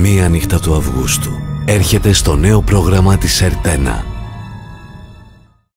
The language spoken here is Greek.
Μία νύχτα του Αυγούστου έρχεται στο νέο πρόγραμμα της ΕΡΤ1.